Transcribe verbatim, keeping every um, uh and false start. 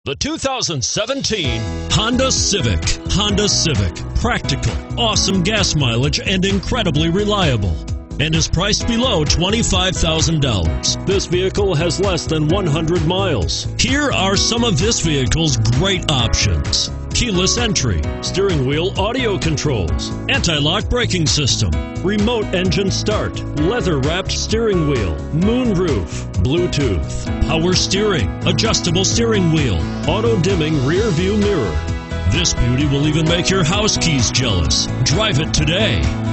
The two thousand seventeen Honda Civic. Honda Civic. Practical, awesome gas mileage, and incredibly reliable. And is priced below twenty-five thousand dollars. This vehicle has less than one hundred miles. Here are some of this vehicle's great options: keyless entry, steering wheel audio controls, anti-lock braking system, remote engine start, leather-wrapped steering wheel, moonroof, Bluetooth, power steering, adjustable steering wheel, auto-dimming rear view mirror. This beauty will even make your house keys jealous. Drive it today.